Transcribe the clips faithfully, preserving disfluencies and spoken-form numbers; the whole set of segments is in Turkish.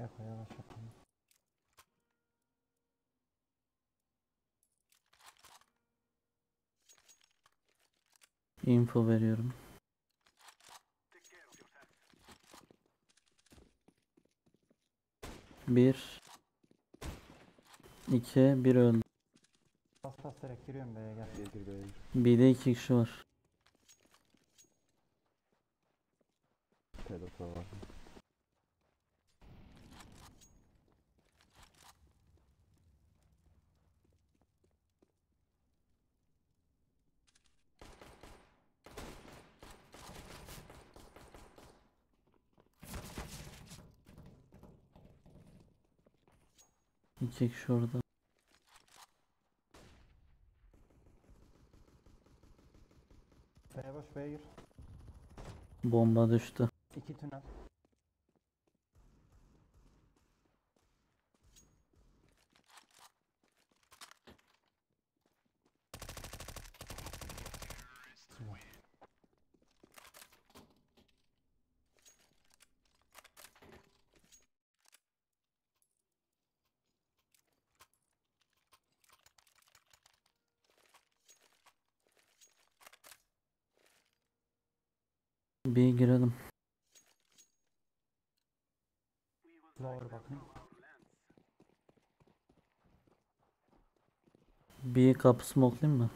Eko yavaş yapalım. Info veriyorum. Bir, iki, bir öldü. Bas bas direkt giriyorum B'ye gel. Gir gir B'ye gir. B'de iki kişi var. Telefon var. İki kişi orada. B'ye boş B'ye gir. Bomba düştü. İki tünel. Bir girelim. Lower bakayım. Bir kapı smoke'layım mı?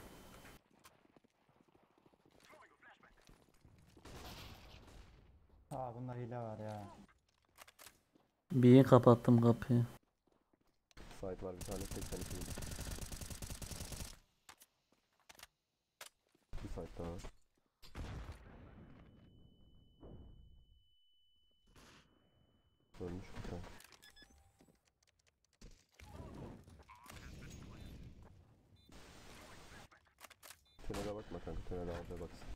Aa bunda hile var ya. Bir kapattım kapıyı. Site var bir tane seksen iki. Bir site daha var. Ölmüş bir tane. Tünele bakma kanka, tünele ağzına baksın.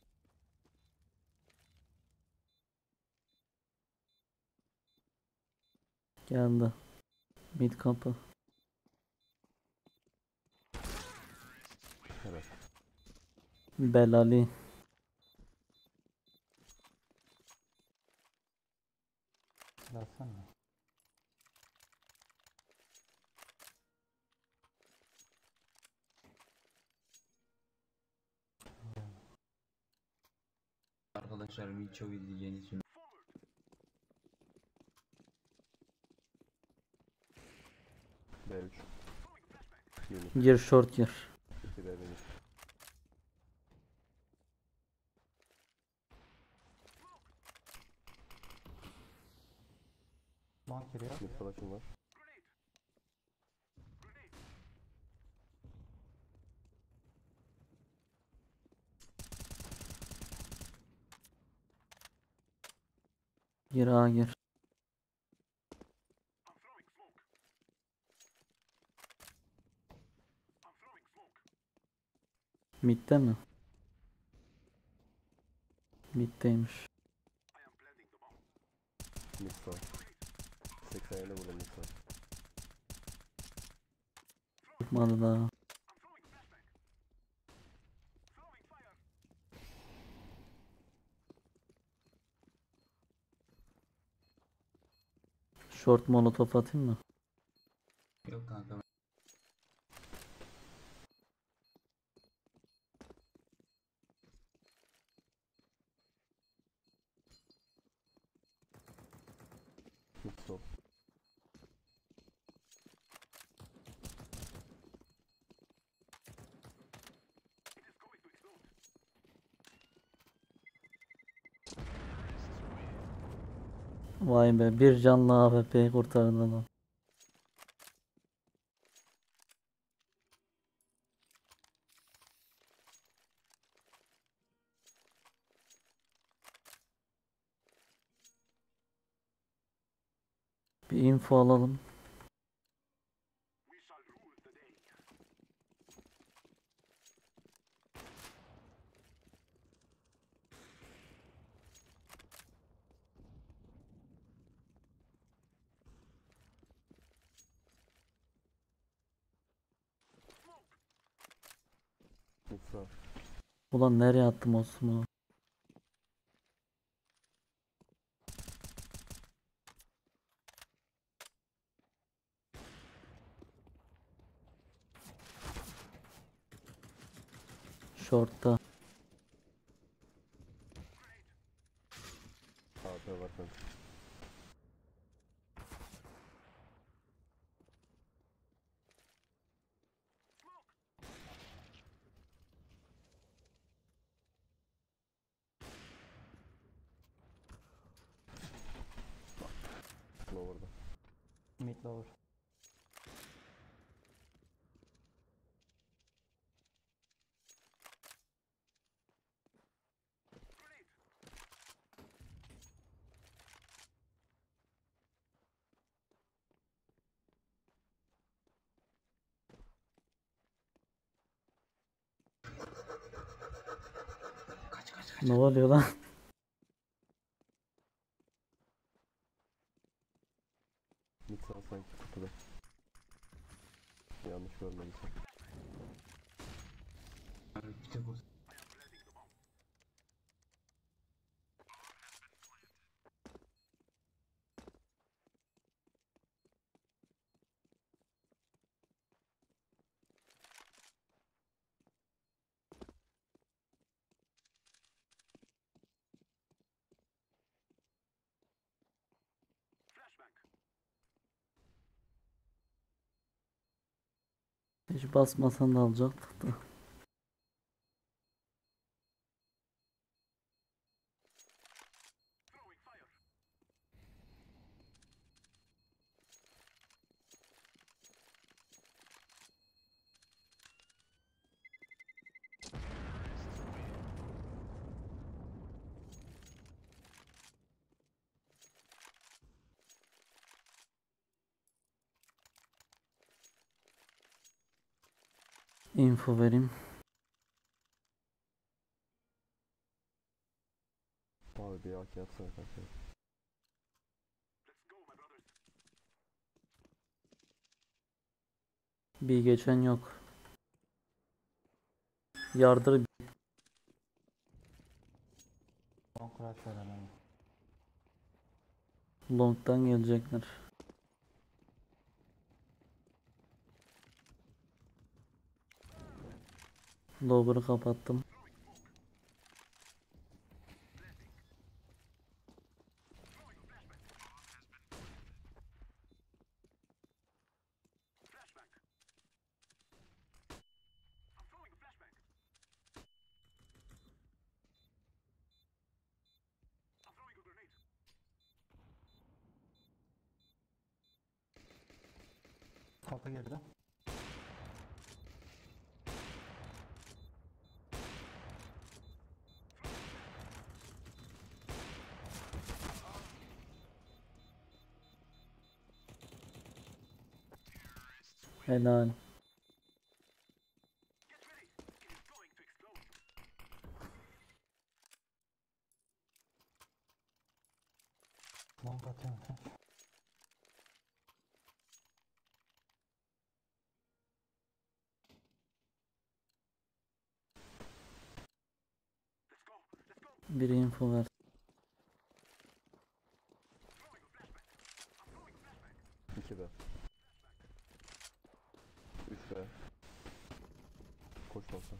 Geldi. Mid kapı. Helal. Belali. Baksana. Arkadaşlar Miço izleyeceğiniz için B üç. Yeni. Gir short gir. iki B benim. Long giriyor. Mid flash'ım var. Gir A gir. Mid'de mi? Mid'deymiş. Mid sağ. seksen yedi vurdum mid sağ. Çıkmadı daha. Short molotof atayım mı? yok kanka. Mid sol. Vay be, bir canlı A W P'yi kurtardı adam. Bir info alalım. Mid sağ. Ulan nereye attım o smoke'u? Short'ta. A P var kanka. Lower'da. Mid lower. Kaç kaç kaç. Ne oluyor lan? Mid sağ sanki kutuda. Yanlış görmediysem. Abi bir tek o. Hiç basmasan da alacaktık da. Info vereyim. Abi bir A K atsana kanka. Bir geçen yok. Yardır. Long crash var hemen. Long'dan gelecekler. Lower'ı kapattım. Kapı girdi. Helal. Long atıyorum. Bir info ver. iki B. üç B. Koş olsa.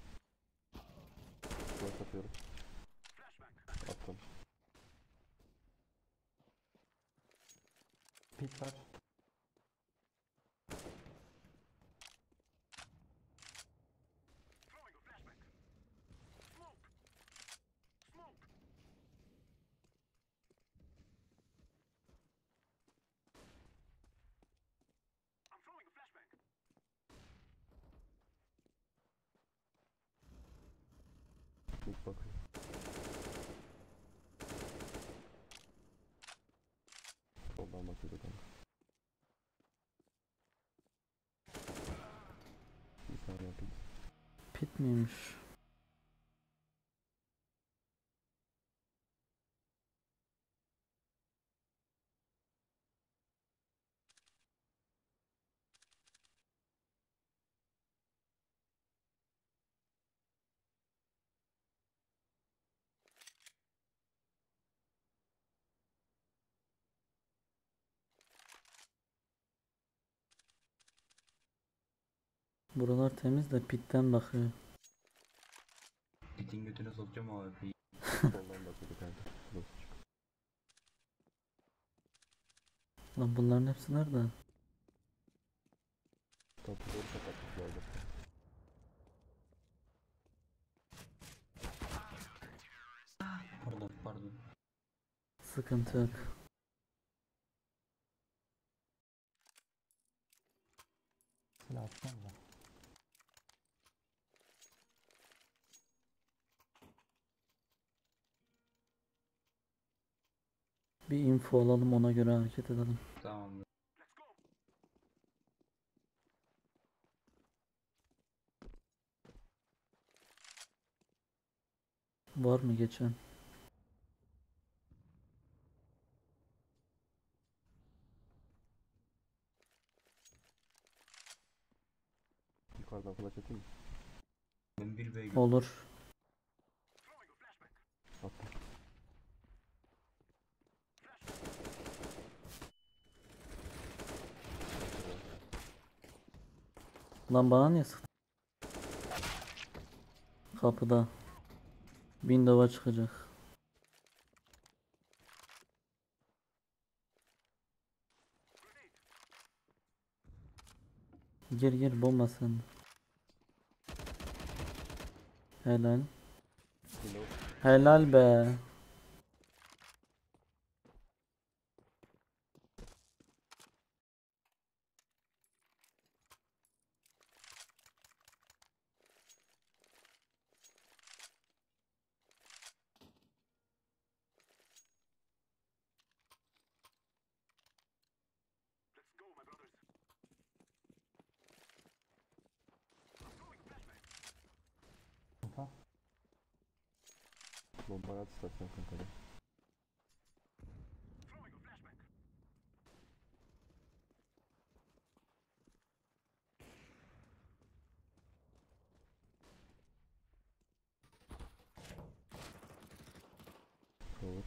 Koş atıyorum. Attım. Pit var. İlk bakıyor. Soldan bakıyordu kanka. Bir saniye yapayım. Pit miymiş? Buralar temiz de pitten bakıyor. götüne sokacağım A W P'yi. Soldan bakıyordu kanka. Dostçuk. Lan bunların hepsi nerede? Kapıları kapatmışlardı. Pardon pardon. Sıkıntı yok. Silah atacağım da. Bir info alalım, ona göre hareket edelim. Tamam. Var mı geçen? Yukarıdan flash atayım mı? Ben bir B Olur. Attım. Lan bana niye sıktın? Kapıda. Windows'a çıkacak. Gir gir, bomba sende. Helal. Windows. Helal be. Kafa. Bombayı at istersen kanka da. Olur.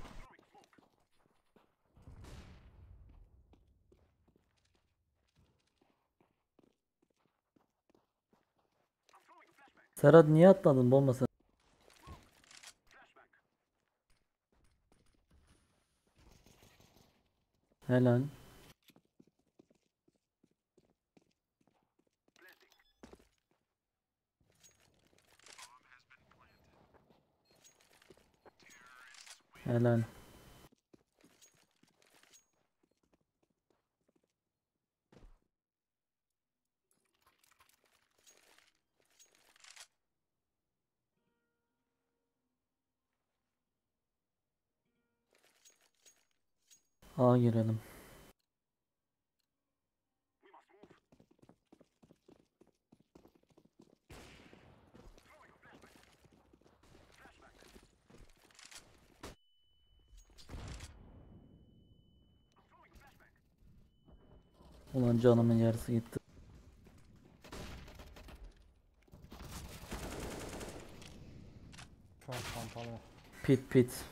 Serhat niye atladın bomba sen? Helal. Helal. A girelim. Ulan canımın yarısı gitti. Şu an pompalı. Pit pit.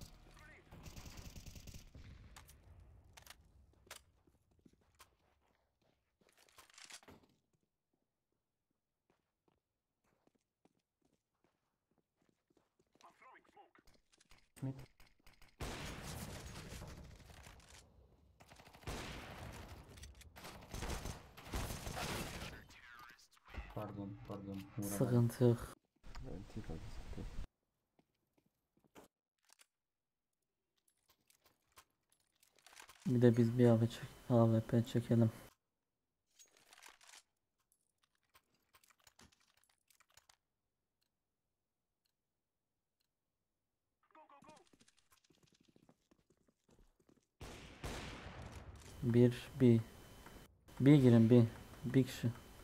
Mid. Pardon pardon. Vuramadım. Sıkıntı yok. Ben T kanka sıktı. Bir de biz bir A W P çek A W P çekelim. Bir bir bir girin bir bir kişi.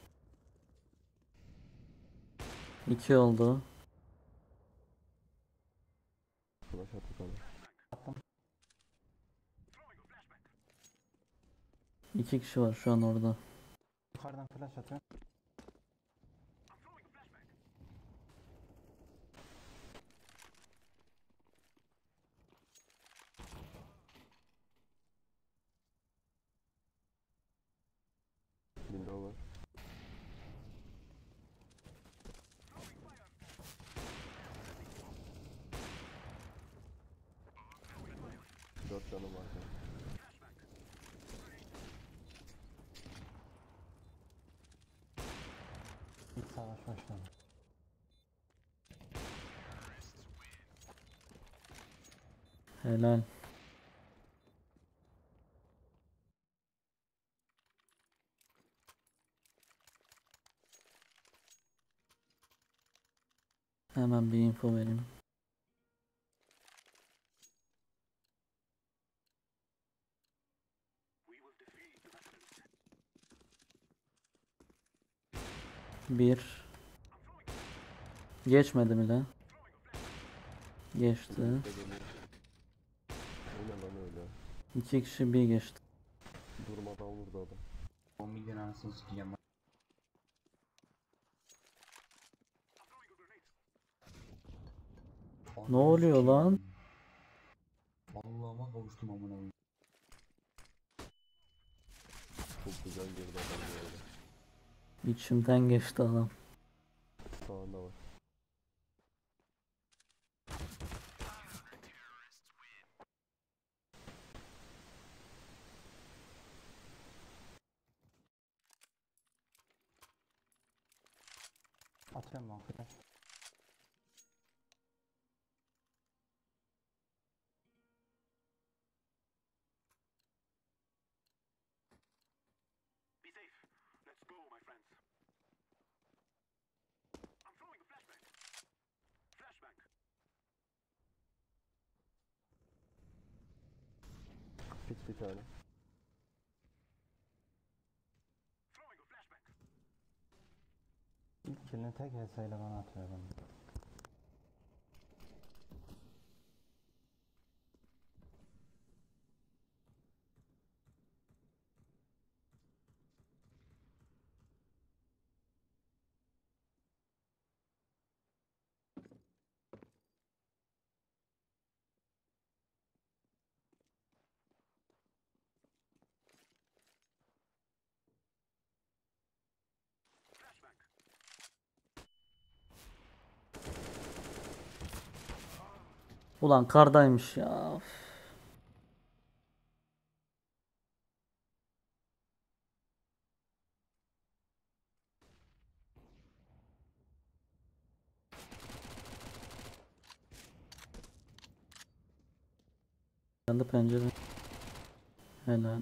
İki oldu. Flash at yukarıda. Attım. İki kişi var şu an orada. Yukarıdan flash atıyorum. Window var. canım var kanka. İç savaş başladı. Helal. Hemen bir info vereyim. Bir. Geçmedi mi lan? Geçti. Bir de geliyor. O ne lan öyle? İki kişi bir geçti. Durmadan vurdu adam. on milyon anasını sikeceğim. Ne oluyor lan? Allah'ıma kavuştum amına koyayım. Çok güzel girdi adam böyle. İçimden geçti adam. Sağında var. Atıyorum ben flash. Pit bir tane. İlk killini tek H S ile bana atıyor adam. Ulan kardaymış ya. Üf. Kendi pencere. Helal.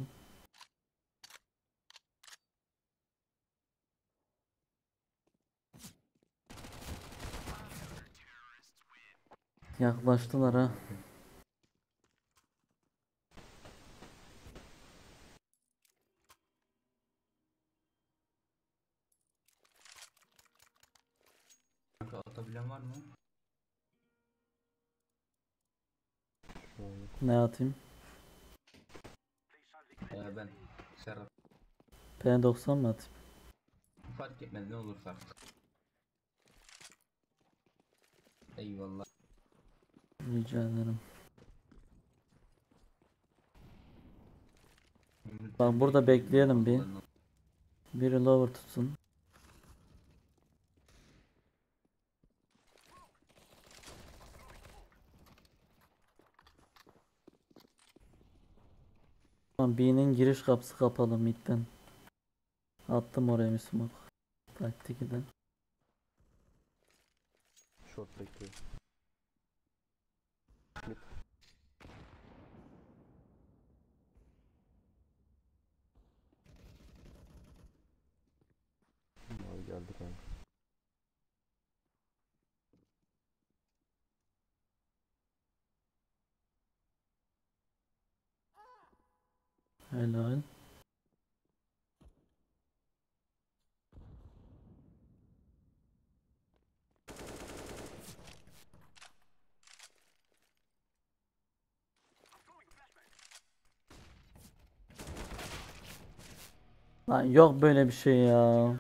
Yaklaştılar ha. Kanka atabilen var mı? Şu an yok. Ne atayım? Ee, ben Serhat. P doksan mı atayım? Fark etmez ne olursa artık. Eyvallah. Rica ederim. Bak burada bekleyelim bir. Biri lower tutsun. Tamam, B'nin giriş kapısı kapalı midden. Attım oraya bir smoke. Taktik eden. Short bekliyor. Mid. Abi geldi kanka. Helal. Lan yok böyle bir şey ya.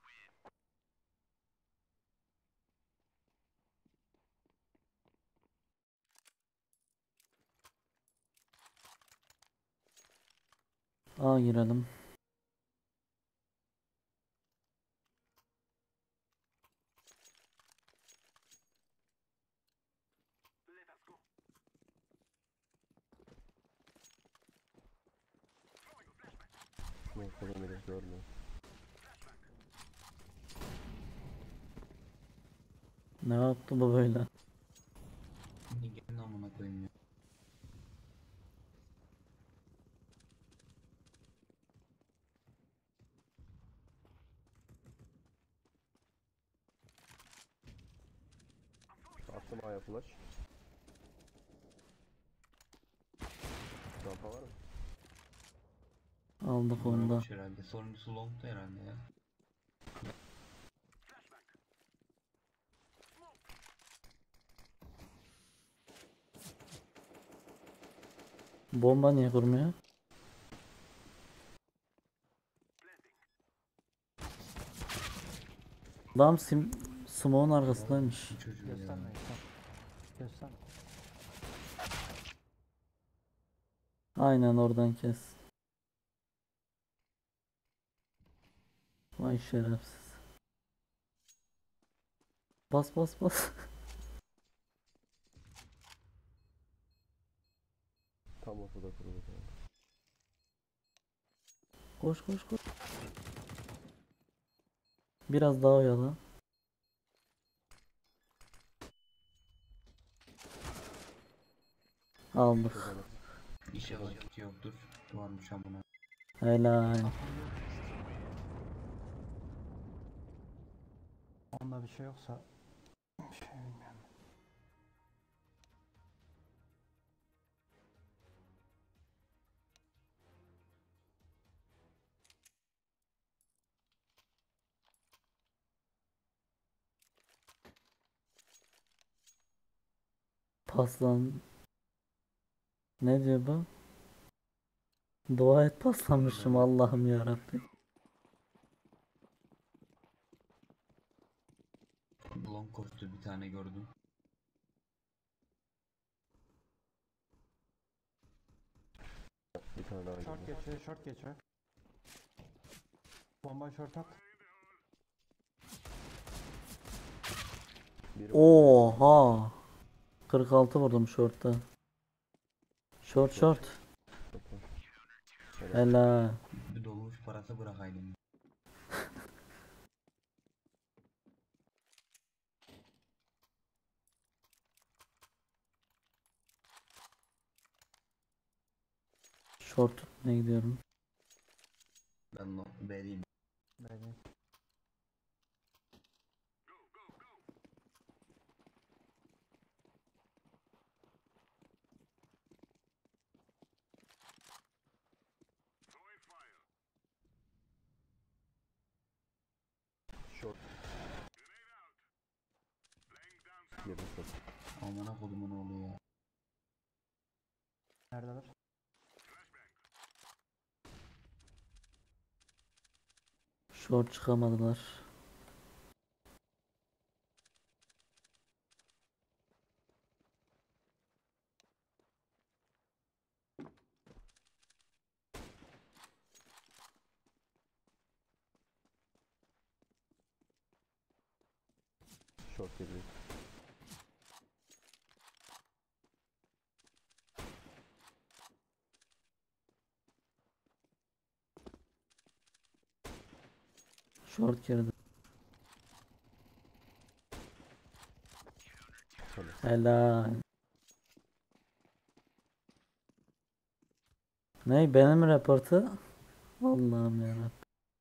A girelim. Neyse beni görmüyor. Ne yaptı bu böyle? Gelin amına koyayım ya. Attım A'ya flash. Rampa var mı? Aldık onu da. Vurmuş herhalde. Sonuncusu long'da herhalde ya. Bomba niye kurmuyor? Adam sim smoke'un arkasındaymış. Bu çocuğu ya. Gösterme göster. Göster. Aynen oradan kes. Vay şerefsiz. Bas bas bas. Tam ortada kurulu kanka. Koş koş koş. Biraz daha oyala. Aldık. Çözelim. İnşallah hiç yoktur. Varmış amına. Helal. Onda bir şey yoksa bir şey bilmiyorum. Paslan. Ne diyor bu? Dua et paslamışım Allah'ım yarabbim. Long koştu bir tane gördüm. Bir tane daha Short geldi. geçiyor, short geçiyor. Bomba short at. Biri Oha. kırk altı vurdum short'ta. Short short. Helal. Helal. Bir dolmuş parası bırakaydım. Short tutmaya gidiyorum. Ben long vereyim. Böyle. Short. Yedim short. Amına kodumun oğlu ya. Neredeler? Short çıkamadılar. Short geliyor. Short girdi. Helal. Helal. Ne benim raportu? Allah'ım yarabbim.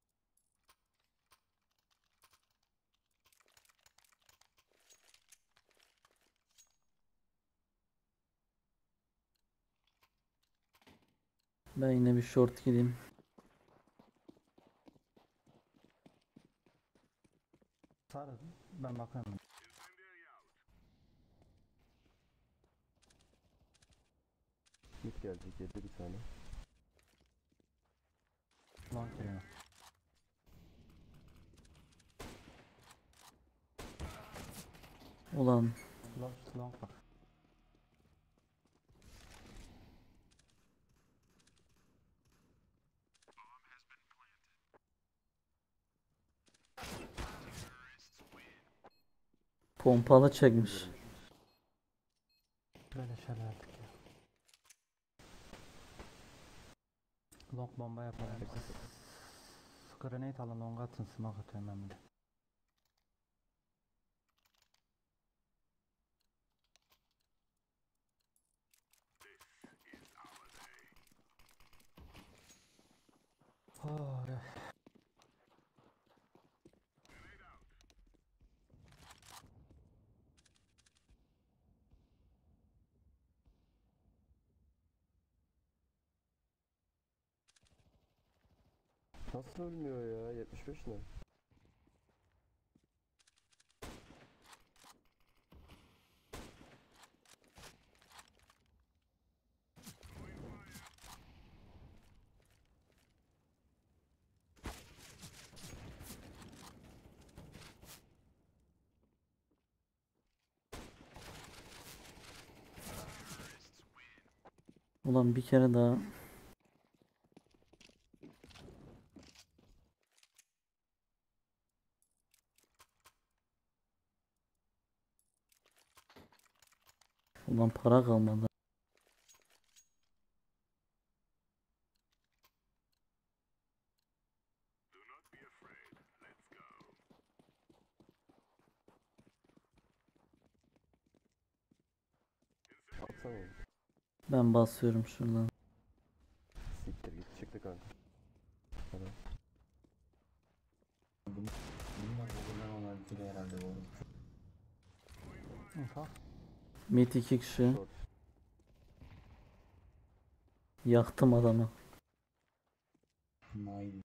Ben yine bir short gideyim. Sarı. Ben bakıyorum. Mid gelecek yedi bir tane. Long geliyor. Ulan Long, long bak. pompalı çekmiş. Böyle şeyler yaptık ya. Long bomba yapalım. Grenade alın, long atın, smoke atıyorum ben bir de. Oh, ya. Nasıl ölmüyor ya? yetmiş beş ne? Ulan bir kere daha. Ulan para kalmadı. Atsana onu. Ben basıyorum şuradan. Siktir git, çıktı kanka. Hadi. Bunlar bugünden olan biri herhalde bu arada. Info. Mid iki kişi. Short. Yaktım adamı. Nail.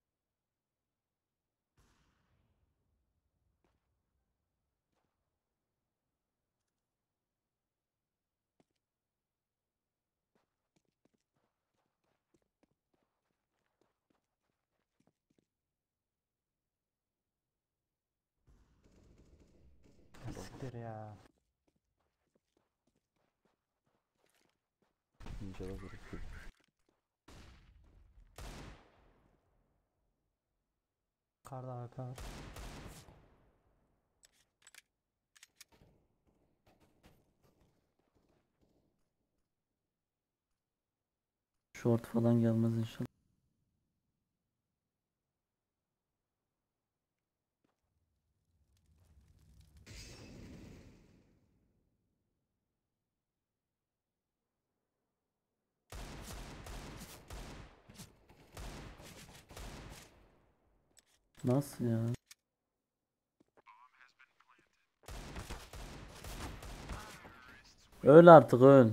Siktir ya. İnşallah vurursun. Karda A W P var. Short falan gelmez inşallah. Nasıl ya? Öl artık öl.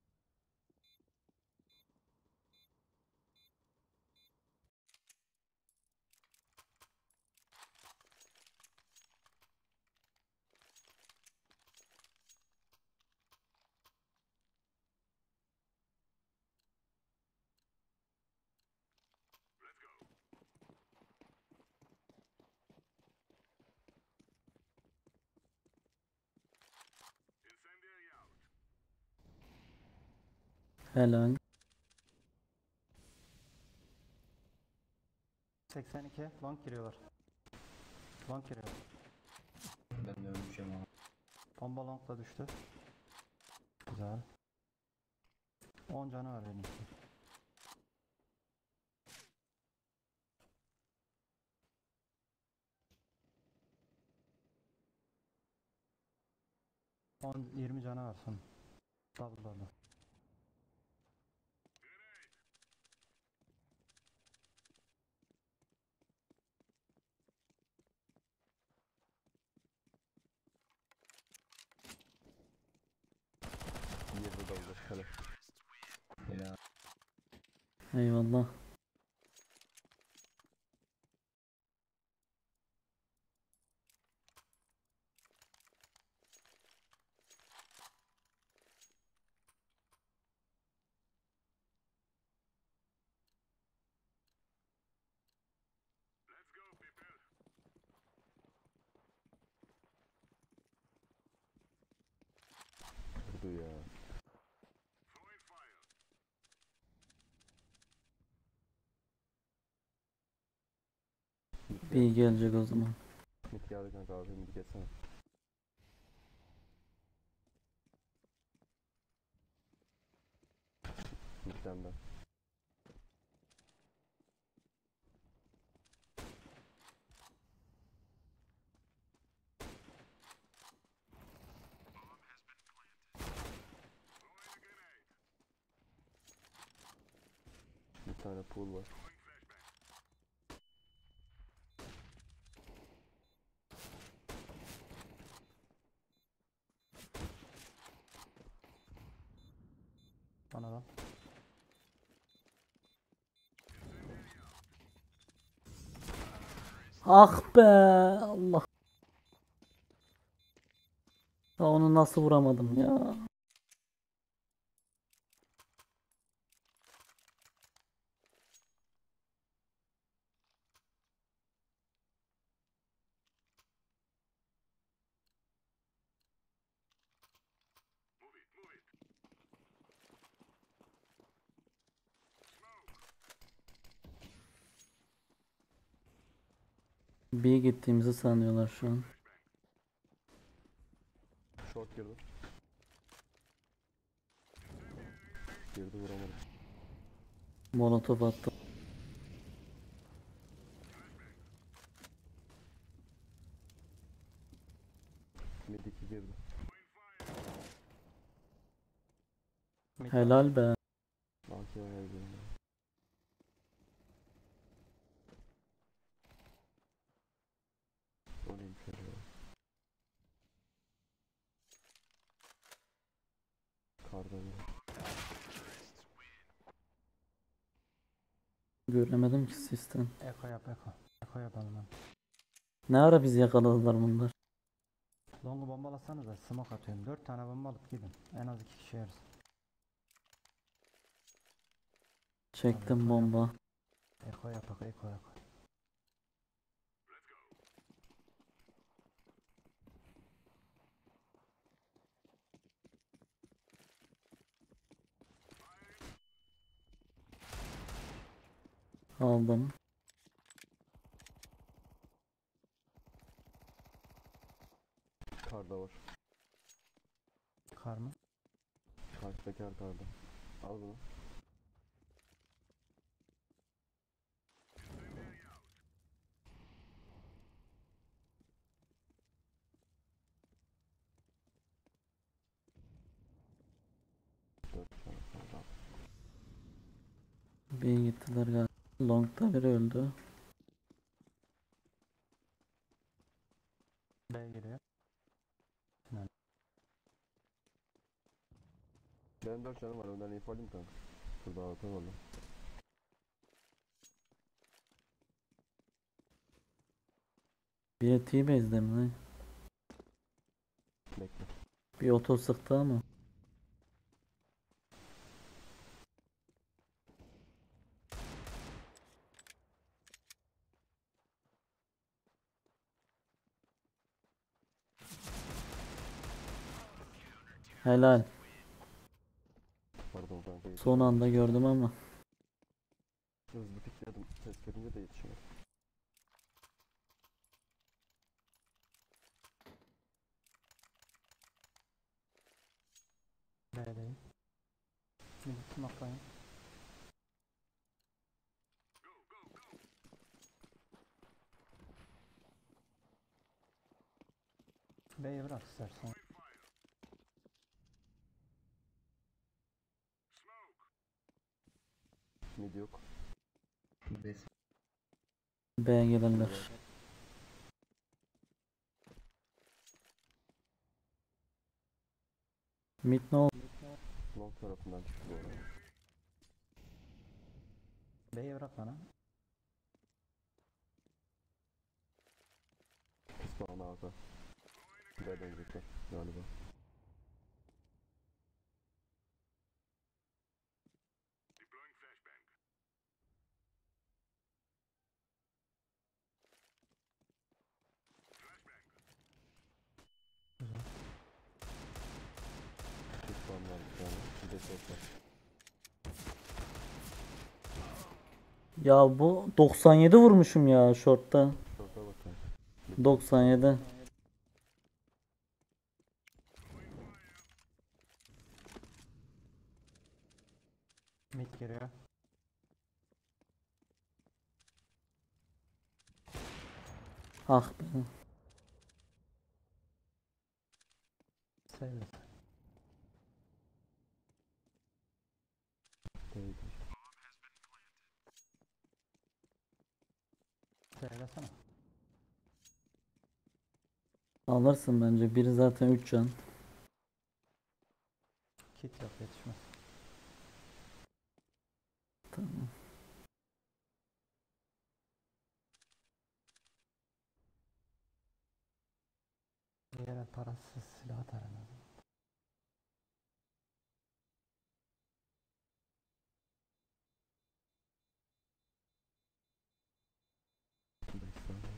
Helal. seksen iki. Long giriyorlar. Long giriyorlar. Ben de ölmüşüm ama. Bomba longla düştü. Güzel. on canı var benim. on yirmi canı var son. Double double. yirmi daldır. Hele. Helal. Eyvallah. Vurdu ya. Bir gelecek o zaman. Mid geldi kanka, abi mid geçsene. Midden ben. tane pool var. Bana da. Ah be Allah. Ya onu nasıl vuramadım ya? Bir gittiğimizi sanıyorlar şu an. Short girdi. Girdi vuramadım. Molotof attı. Mid iki girdi. Mid var. Helal be. Banki oynayabilirim ya. O neymiş öyle ya. Karda bir. Göremedim ki sistem. Eko yap eko. Eko yapalım ben. Ne ara bizi yakaladılar bunlar? Long'u bombalasanız da smoke atıyorum. dört tane bomba alıp gidin. En az iki kişi yeriz. Çektim bomba. Eko yap eko eko eko. Aldım. Karda var. Kar mı? Karşıdaki her karda. Al bunu. Dört tane karda. Bir gittiler galiba. Long'da biri öldü. B giriyor. Benim dört canım var. Önden info alayım kanka. Şurada altı var lan. Bir T-base'de mi lan? Bekle. Bir oto sıktı ama. Helal. Pardon kanka. Son anda gördüm ama. Hızlı pikledim. Ses gelince de yetişiyor. B'deyim. Mid smoke'layım. B'yi bırak istersen. Mid yok. Bes. B gelirler. Mid ne oldu? Long tarafından çıktı bu arada. B'yi bırak bana. Spawn ağza. Buraya dönecekler galiba. Bir spawn var bir tane. Bir de short var. Ya bu doksan yedi vurmuşum ya short'ta. Short'a bak kanka. doksan yedi. Mid giriyor. Ah be. Sevdi. Değdi. Söylesene. Alırsın bence. Biri zaten üç can. Kit yok, yetişmez. Tamam. Bir yere parasız silah atar en azından. beş saniye.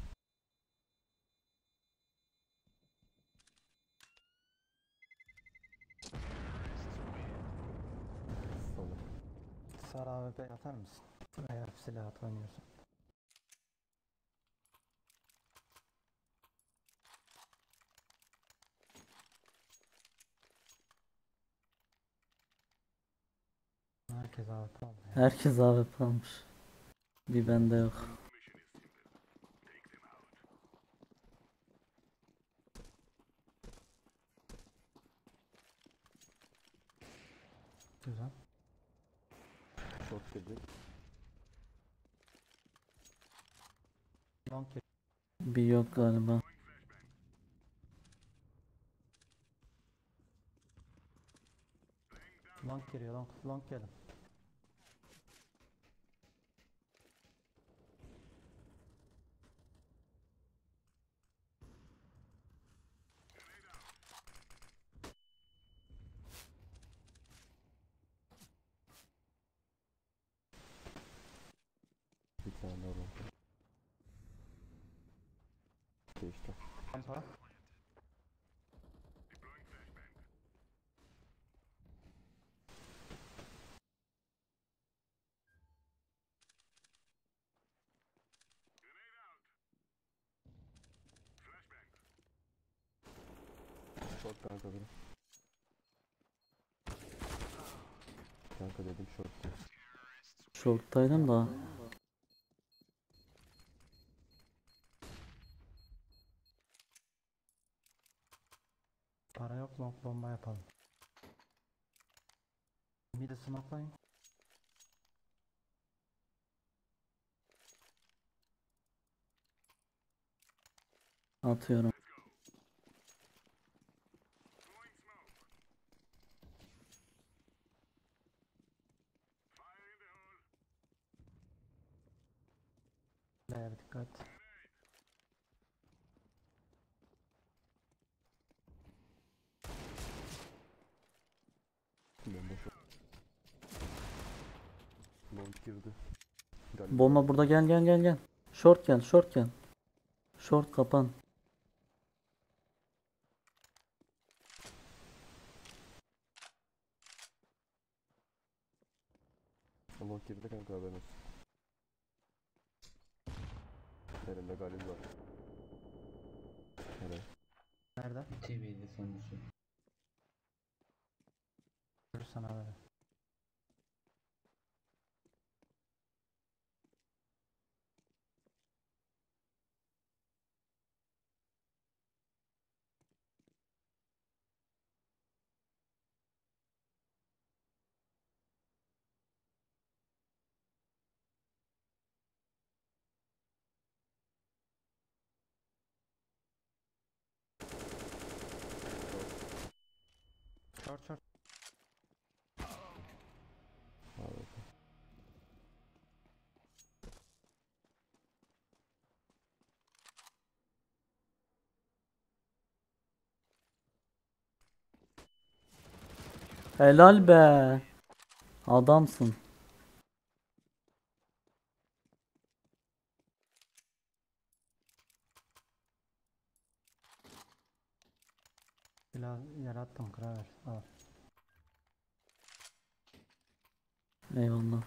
Sana. Sarı A W P atar mısın? Eğer silah at oynuyorsan. Herkes A W P aldı ya. Herkes A W P almış. Bir bende yok. Güzel. Short gelecek. Long kill. Bir yok galiba. Long giriyor, long, long gelin. Bir tane daha var. Geçti. Rampa. Short kanka benim. Kanka dedim short. Short'taydım da. Para yok, long bomba yapalım. Mid'i smokelayın. Atıyorum. B'ye bir dikkat. Bomba short. Long girdi. Galiba. Bomba burada, gel gel gel gel. Short gel, short gel. Short kapan. Long girdi kanka haberin olsun. Elimde galil var. Hele. Nerede? T V'de sonuncusu. Görürsen haber. Short short. Abi. Helal be. Adamsın. Silah yere attım, kıraver. Al. Eyvallah.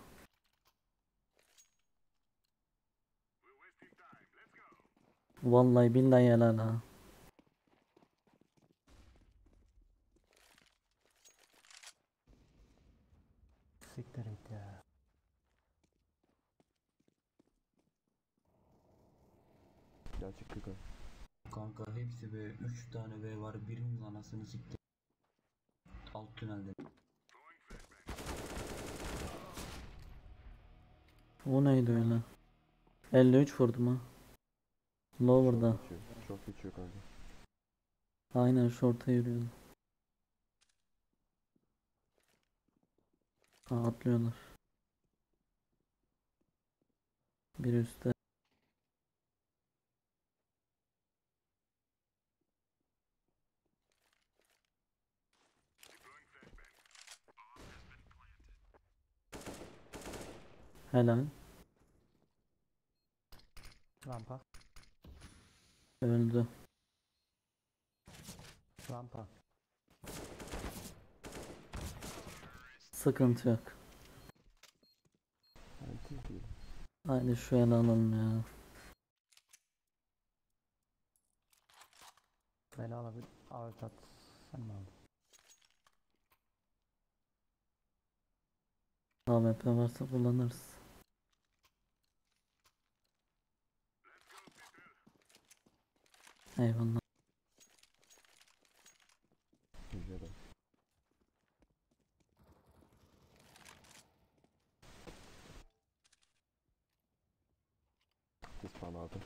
Vallahi billahi helal ha. Siktir et ya. Gel çıktı kanka. Kanka hepsi be. üç tane B var. Birinin anasını sikti. Alt tünelde. O neydi öyle? elli üç vurdum ha. Lower'da. Çok geçiyor. Çok geçiyor kanka. Aynen short'a yürüyordu. Ha, atlıyorlar. Bir üstte. Helal. Rampa. Öldü. Rampa. Sıkıntı yok. Anti değil. Haydi şu el alalım ya. Beni alabilir. Evet at. Sen mi aldın? A W P varsa kullanırız. Eyvallah. Güzel. Dispan aldım.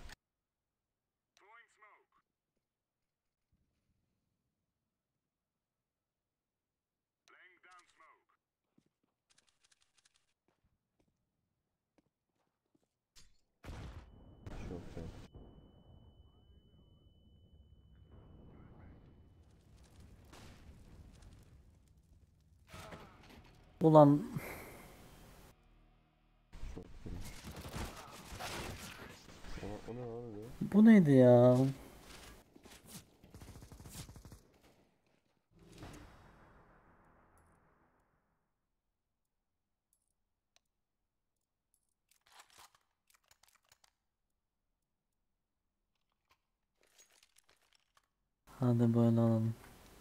Çok güzel. Ulan Çok güzel. O, o ne lan öyle? bu neydi ya? Hadi böyle alalım.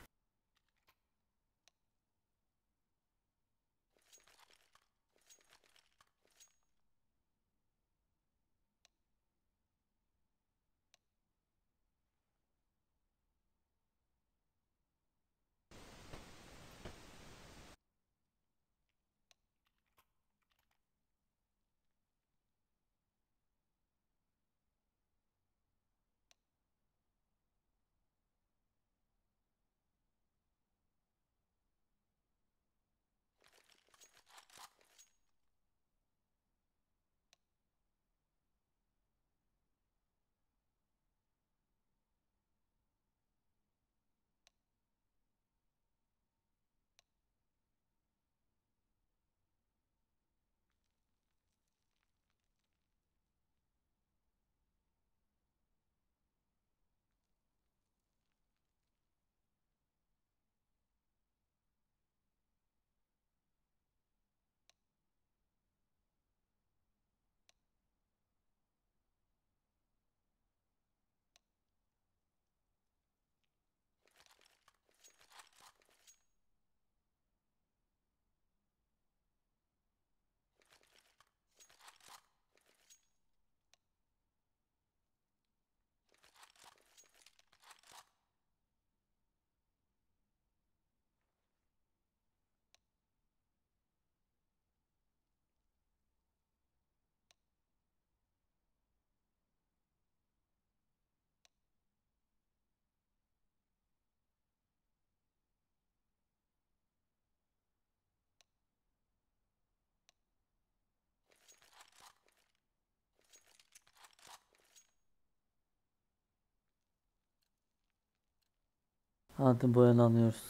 Hadi bu el alıyoruz.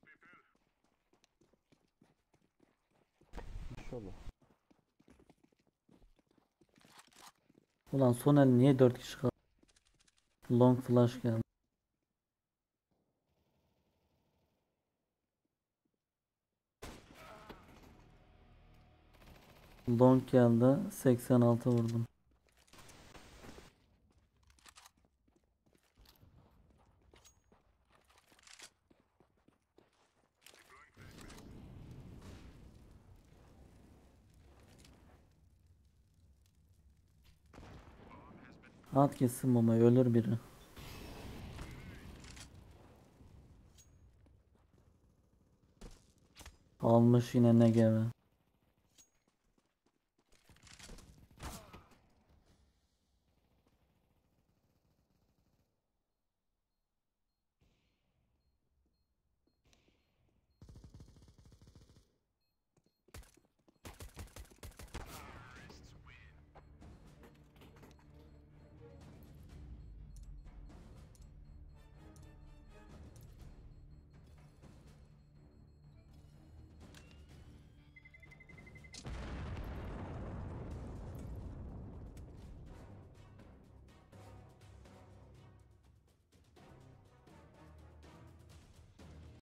İnşallah. Ulan son el niye dört kişi kaldı? Long flash geldi. Long geldi. seksen altı vurdum. At gitsin bombayı, ölür biri. Almış yine ne geve.